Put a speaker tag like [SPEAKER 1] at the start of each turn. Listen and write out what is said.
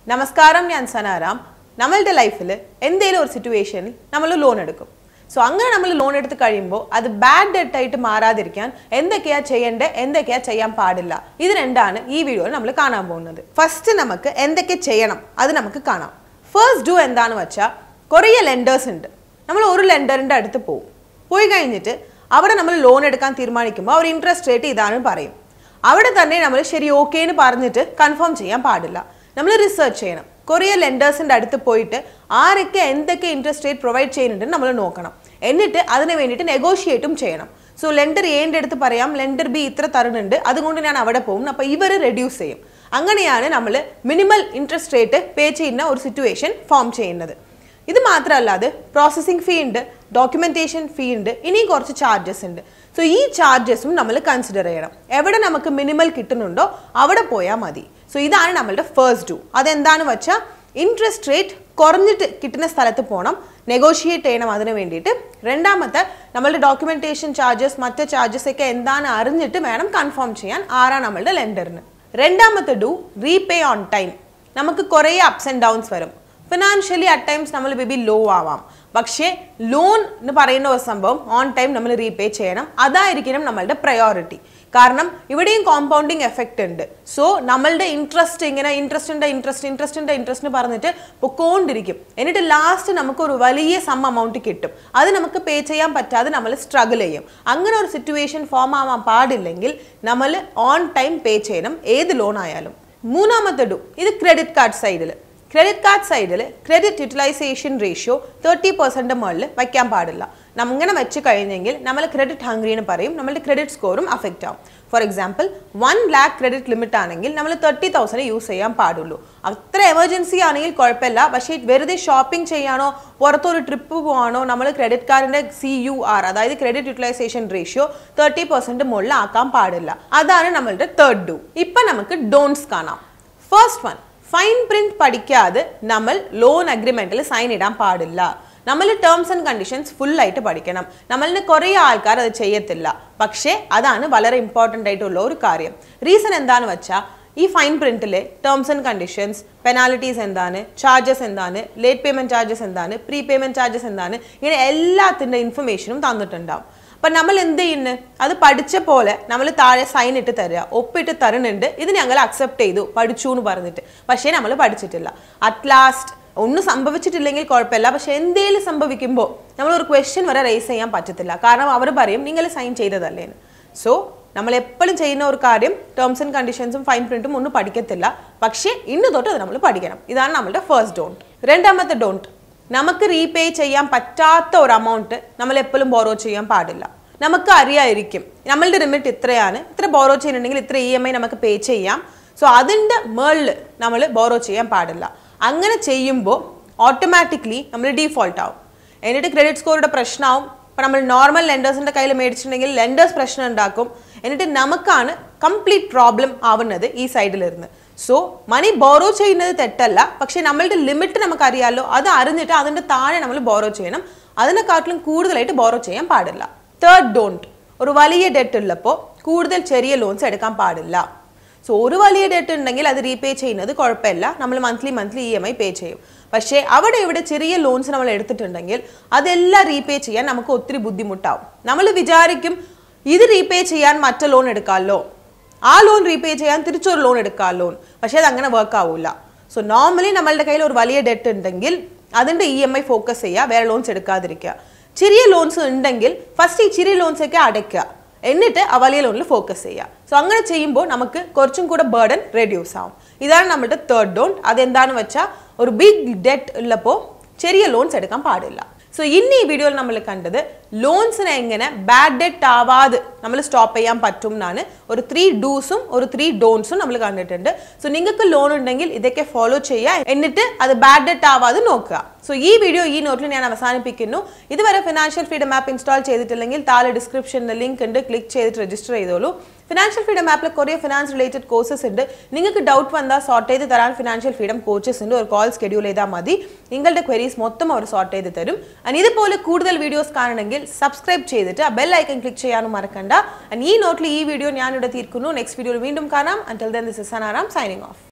[SPEAKER 1] നമസ്കാരം ഞാൻ സനാറാം നമ്മളുടെ ലൈഫിൽ എന്തെങ്കിലും ഒരു സിറ്റുവേഷനിൽ നമ്മൾ ലോൺ എടുക്കും സോ അങ്ങനെ നമ്മൾ ലോൺ എടുത്ത് കഴിയുമ്പോൾ അത് ബാഡ് ഡെറ്റ് ആയിട്ട് മാറാതിരിക്കാൻ എന്തൊക്കെയാ ചെയ്യേണ്ടത് എന്തൊക്കെയാ ചെയ്യാൻ പാടില്ല ഇത് രണ്ടാണ് ഈ വീഡിയോയിൽ നമ്മൾ കാണാൻ പോകുന്നത് ഫസ്റ്റ് നമുക്ക് എന്തൊക്കെ ചെയ്യണം അത് നമുക്ക് കാണാം ഫസ്റ്റ് ഡു എന്താണെന്ന് വെച്ചാൽ കുറേ ലെൻഡേഴ്സ് ഉണ്ട് നമ്മൾ ഒരു ലെൻഡറിൻ്റെ അടുത്ത് പോയി കഴിഞ്ഞിട്ട് അവിടെ നമ്മൾ ലോൺ എടുക്കാൻ തീരുമാനിക്കുമ്പോൾ അവർ ഇൻട്രസ്റ്റ് റേറ്റ് ഇതാണ് പറയും അവിടെ തന്നെ നമ്മൾ ശരി ഓക്കെ എന്ന് പറഞ്ഞിട്ട് കൺഫേം ചെയ്യാൻ പാടില്ല നമ്മൾ റിസർച്ച് ചെയ്യണം കുറേ ലെൻഡേഴ്സിൻ്റെ അടുത്ത് പോയിട്ട് ആരൊക്കെ എന്തൊക്കെ ഇൻട്രസ്റ്റ് റേറ്റ് പ്രൊവൈഡ് ചെയ്യുന്നുണ്ടെന്ന് നമ്മൾ നോക്കണം എന്നിട്ട് അതിന് വേണ്ടിയിട്ട് നെഗോഷിയേറ്റും ചെയ്യണം സോ ലെൻഡർ എൻ്റെ അടുത്ത് പറയാം ലെൻഡർ ബി ഇത്ര തരുന്നുണ്ട് അതുകൊണ്ട് ഞാൻ അവിടെ പോകും അപ്പോൾ ഇവർ റെഡ്യൂസ് ചെയ്യും അങ്ങനെയാണ് നമ്മൾ മിനിമൽ ഇൻട്രസ്റ്റ് റേറ്റ് പേ ചെയ്യുന്ന ഒരു സിറ്റുവേഷൻ ഫോം ചെയ്യുന്നത് ഇത് മാത്രമല്ലാതെ പ്രോസസ്സിംഗ് ഫീ ഉണ്ട് ഡോക്യുമെന്റേഷൻ ഫീ ഉണ്ട് ഇനിയും കുറച്ച് ചാർജസ് ഉണ്ട് സോ ഈ ചാർജസും നമ്മൾ കൺസിഡർ ചെയ്യണം എവിടെ നമുക്ക് മിനിമൽ കിട്ടുന്നുണ്ടോ അവിടെ പോയാൽ മതി സോ ഇതാണ് നമ്മളുടെ ഫസ്റ്റ് ഡു അതെന്താണെന്ന് വെച്ചാൽ ഇൻട്രസ്റ്റ് റേറ്റ് കുറഞ്ഞിട്ട് കിട്ടുന്ന സ്ഥലത്ത് പോകണം നെഗോഷിയേറ്റ് ചെയ്യണം അതിന് വേണ്ടിയിട്ട് രണ്ടാമത്തെ നമ്മളുടെ ഡോക്യുമെന്റേഷൻ ചാർജസ് മറ്റ് ചാർജസ് ഒക്കെ എന്താണ് അറിഞ്ഞിട്ട് വേണം കൺഫേം ചെയ്യാൻ ആരാണ് നമ്മളുടെ ലെൻഡറിന് രണ്ടാമത്തെ ഡു റീപേ ഓൺ ടൈം നമുക്ക് കുറേ അപ്സ് ആൻഡ് ഡൗൺസ് വരും ഫിനാൻഷ്യലി അറ്റ് ടൈംസ് നമ്മൾ ബി ലോ ആവാം പക്ഷേ ലോൺ എന്ന് പറയുന്ന ഒരു സംഭവം ഓൺ ടൈം നമ്മൾ റീപേ ചെയ്യണം അതായിരിക്കണം നമ്മളുടെ പ്രയോറിറ്റി കാരണം ഇവിടെയും കോമ്പൗണ്ടിങ് എഫക്റ്റ് ഉണ്ട് സോ നമ്മളുടെ ഇൻട്രസ്റ്റ് ഇങ്ങനെ ഇൻട്രസ്റ്റ് എന്ന് പറഞ്ഞിട്ട് പൊക്കോണ്ടിരിക്കും എന്നിട്ട് ലാസ്റ്റ് നമുക്ക് ഒരു വലിയ സം എമൗണ്ട് കിട്ടും അത് നമുക്ക് പേ ചെയ്യാൻ പറ്റാതെ നമ്മൾ സ്ട്രഗിൾ ചെയ്യും അങ്ങനെ ഒരു സിറ്റുവേഷൻ ഫോം ആവാൻ പാടില്ലെങ്കിൽ നമ്മൾ ഓൺ ടൈം പേ ചെയ്യണം ഏത് ലോൺ ആയാലും മൂന്നാമത്തെ ഡു ഇത് ക്രെഡിറ്റ് കാർഡ് സൈഡിൽ ക്രെഡിറ്റ് കാർഡ് സൈഡിൽ ക്രെഡിറ്റ് യൂട്ടിലൈസേഷൻ റേഷ്യോ 30% മുകളിൽ വയ്ക്കാൻ പാടില്ല അങ്ങനെ വെച്ച് കഴിഞ്ഞെങ്കിൽ നമ്മൾ ക്രെഡിറ്റ് ഹംഗ്രി എന്ന് പറയും നമ്മളുടെ ക്രെഡിറ്റ് സ്കോറും അഫക്റ്റ് ആവും for example 1 lakh credit limit ആണെങ്കിൽ നമ്മൾ 30,000 യൂസ് ചെയ്യാൻ പാടുള്ളൂ അത്ര എമർജൻസി ആണെങ്കിൽ കുഴപ്പമില്ല പക്ഷേ വെറുതെ ഷോപ്പിംഗ് ചെയ്യാനോ പുറത്തൊരു ട്രിപ്പ് പോകാനോ നമ്മൾ ക്രെഡിറ്റ് കാർഡിൻ്റെ CUR അതായത് ക്രെഡിറ്റ് യൂട്ടിലൈസേഷൻ റേഷ്യോ 30% മുകളിൽ ആക്കാൻ പാടില്ല അതാണ് നമ്മളുടെ തേർഡ് ഡു ഇപ്പം നമുക്ക് ഡോൺസ് കാണാം ഫസ്റ്റ് വൺ ഫൈൻ പ്രിന്റ് പഠിക്കാതെ നമ്മൾ ലോൺ അഗ്രിമെന്റിൽ സൈൻ ഇടാൻ പാടില്ല നമ്മൾ ടേംസ് ആൻഡ് കണ്ടീഷൻസ് ഫുൾ ആയിട്ട് പഠിക്കണം നമ്മളിന് കുറേ ആൾക്കാർ അത് ചെയ്യത്തില്ല പക്ഷേ അതാണ് വളരെ ഇമ്പോർട്ടൻ്റ് ആയിട്ടുള്ള ഒരു കാര്യം റീസൺ എന്താണെന്ന് വെച്ചാൽ ഈ ഫൈൻ പ്രിന്റിലെ ടേംസ് ആൻഡ് കണ്ടീഷൻസ് പെനാലിറ്റീസ് എന്താണ് ചാർജസ് എന്താണ് ലേറ്റ് പേയ്മെന്റ് ചാർജസ് എന്താണ് പ്രീ പേയ്മെന്റ് ചാർജസ് എന്താണ് ഇങ്ങനെ എല്ലാത്തിൻ്റെ ഇൻഫർമേഷനും തന്നിട്ടുണ്ടാവും അപ്പം നമ്മൾ എന്ത് ചെയ്യുന്നു അത് പഠിച്ച പോലെ നമ്മൾ താഴെ സൈൻ ഇട്ട് തരിക ഒപ്പിട്ട് തരുന്നുണ്ട് ഇത് ഞങ്ങൾ അക്സെപ്റ്റ് ചെയ്തു പഠിച്ചു എന്ന് പറഞ്ഞിട്ട് പക്ഷേ നമ്മൾ പഠിച്ചിട്ടില്ല അറ്റ് ലാസ്റ്റ് ഒന്നും സംഭവിച്ചിട്ടില്ലെങ്കിൽ കുഴപ്പമില്ല പക്ഷെ എന്തെങ്കിലും സംഭവിക്കുമ്പോൾ നമ്മൾ ഒരു ക്വസ്റ്റ്യൻ വരെ റേസ് ചെയ്യാൻ പറ്റത്തില്ല കാരണം അവർ പറയും നിങ്ങൾ സൈൻ ചെയ്തതല്ലേന്ന് സോ നമ്മൾ എപ്പോഴും ചെയ്യുന്ന ഒരു കാര്യം ടേംസ് ആൻഡ് കണ്ടീഷൻസും ഫൈൻ പ്രിന്റും ഒന്നും പഠിക്കത്തില്ല പക്ഷേ ഇന്ന് തൊട്ട് അത് നമ്മൾ പഠിക്കണം ഇതാണ് നമ്മളുടെ ഫസ്റ്റ് ഡോണ്ട് രണ്ടാമത്തെ ഡോണ്ട് നമുക്ക് റീപേ ചെയ്യാൻ പറ്റാത്ത ഒരു എമൗണ്ട് നമ്മൾ എപ്പോഴും ബോറോ ചെയ്യാൻ പാടില്ല നമുക്ക് അറിയായിരിക്കും നമ്മളുടെ ലിമിറ്റ് ഇത്രയാണ് ഇത്ര ബോറോ ചെയ്യുന്നുണ്ടെങ്കിൽ ഇത്ര EMI നമുക്ക് പേ ചെയ്യാം സോ അതിൻ്റെ മേളിൽ നമ്മൾ ബോറോ ചെയ്യാൻ പാടില്ല അങ്ങനെ ചെയ്യുമ്പോൾ ഓട്ടോമാറ്റിക്കലി നമ്മൾ ഡീഫോൾട്ട് ആവും എന്നിട്ട് ക്രെഡിറ്റ് സ്കോറുടെ പ്രശ്നമാവും ഇപ്പം നമ്മൾ നോർമൽ ലെൻഡേഴ്സിൻ്റെ കയ്യിൽ മേടിച്ചിട്ടുണ്ടെങ്കിൽ ലെൻഡേഴ്സ് പ്രശ്നം ഉണ്ടാക്കും എന്നിട്ട് നമുക്കാണ് കംപ്ലീറ്റ് പ്രോബ്ലം ആവുന്നത് ഈ സൈഡിലിരുന്ന് സോ മണി ബോറോ ചെയ്യുന്നത് തെറ്റല്ല പക്ഷെ നമ്മളുടെ ലിമിറ്റ് നമുക്കറിയാമല്ലോ അത് അറിഞ്ഞിട്ട് അതിൻ്റെ താഴെ നമ്മൾ ബോറോ ചെയ്യണം അതിനെക്കാട്ടിലും കൂടുതലായിട്ട് ബോറോ ചെയ്യാൻ പാടില്ല തേർഡ് ഡോണ്ട് ഒരു വലിയ ഡെറ്റ് ഉള്ളപ്പോൾ കൂടുതൽ ചെറിയ ലോൺസ് എടുക്കാൻ പാടില്ല സോ ഒരു വലിയ ഡെറ്റ് ഉണ്ടെങ്കിൽ അത് റീപേ ചെയ്യുന്നത് കുഴപ്പമില്ല നമ്മൾ മന്ത്ലി EMI പേ ചെയ്യും പക്ഷേ അവിടെ ഇവിടെ ചെറിയ ലോൺസ് നമ്മൾ എടുത്തിട്ടുണ്ടെങ്കിൽ അതെല്ലാം റീപേ ചെയ്യാൻ നമുക്ക് ഒത്തിരി ബുദ്ധിമുട്ടാവും നമ്മൾ വിചാരിക്കും ഇത് റീപേ ചെയ്യാൻ മറ്റേ ലോൺ എടുക്കാമല്ലോ ആ ലോൺ റീപേ ചെയ്യാൻ തിരിച്ചൊരു ലോൺ എടുക്കാമല്ലോ പക്ഷേ അത് അങ്ങനെ വർക്ക് ആവില്ല സോ നോർമലി നമ്മളുടെ കയ്യിൽ ഒരു വലിയ ഡെറ്റ് ഉണ്ടെങ്കിൽ അതിൻ്റെ EMI ഫോക്കസ് ചെയ്യുക വേറെ ലോൺസ് എടുക്കാതിരിക്കുക ചെറിയ ലോൺസ് ഉണ്ടെങ്കിൽ ഫസ്റ്റ് ഈ ചെറിയ ലോൺസ് ഒക്കെ അടയ്ക്കുക എന്നിട്ട് ആ വലിയ ലോണിൽ ഫോക്കസ് ചെയ്യുക സോ അങ്ങനെ ചെയ്യുമ്പോൾ നമുക്ക് കുറച്ചും കൂടെ ബർഡൻ റെഡ്യൂസ് ആവും ഇതാണ് നമ്മുടെ തേർഡ് ഡോണ്ട് അതെന്താണെന്ന് വെച്ചാൽ ഒരു ബിഗ് ഡെറ്റ് ഉള്ളപ്പോൾ ചെറിയ ലോൺസ് എടുക്കാൻ പാടില്ല സോ ഇന്ന് ഈ വീഡിയോയിൽ നമ്മൾ കണ്ടത് ലോൺസിനെ എങ്ങനെ ബാഡ് ഡെറ്റ് ആവാതെ നമ്മൾ സ്റ്റോപ്പ് ചെയ്യാൻ പറ്റും എന്നാണ് ഒരു 3 ഡൂസും ഒരു 3 ഡോൺസും നമ്മൾ കണ്ടിട്ടുണ്ട് സോ നിങ്ങൾക്ക് ലോൺ ഉണ്ടെങ്കിൽ ഇതൊക്കെ ഫോളോ ചെയ്യുക എന്നിട്ട് അത് ബാഡ് ഡെറ്റ് ആവാതെ നോക്കുക സോ ഈ വീഡിയോ ഈ നോട്ടിൽ ഞാൻ അവസാനിപ്പിക്കുന്നു ഇതുവരെ ഫിനാൻഷ്യൽ ഫ്രീഡം ആപ്പ് ഇൻസ്റ്റാൾ ചെയ്തിട്ടില്ലെങ്കിൽ താഴെ ഡിസ്ക്രിപ്ഷനിൽ ലിങ്ക് ഉണ്ട് ക്ലിക്ക് ചെയ്തിട്ട് രജിസ്റ്റർ ചെയ്തോളൂ ഫിനാൻഷ്യൽ ഫ്രീഡം ആപ്പിൽ കുറേ ഫിനാൻസ് റിലേറ്റഡ് കോഴ്സസ് ഉണ്ട് നിങ്ങൾക്ക് ഡൗട്ട് വന്നാൽ സോർട്ട് ചെയ്ത് തരാൻ ഫിനാൻഷ്യൽ ഫ്രീഡം കോച്ചസ് ഉണ്ട് ഒരു കോൾ ഷെഡ്യൂൾ ചെയ്താൽ മതി നിങ്ങളുടെ ക്വരീസ് മൊത്തം അവർ സോർട്ട് ചെയ്ത് തരും ഇതുപോലെ കൂടുതൽ വീഡിയോസ് കാണണമെങ്കിൽ സബ്സ്ക്രൈബ് ചെയ്തിട്ട് ആ ബെൽ ഐക്കൺ ക്ലിക്ക് ചെയ്യാനും മറക്കണ്ട ഈ നോട്ടിൽ ഈ വീഡിയോ ഞാനിവിടെ തീർക്കുന്നു നെക്സ്റ്റ് വീഡിയോയിൽ വീണ്ടും കാണാം until then this is Sanaram signing off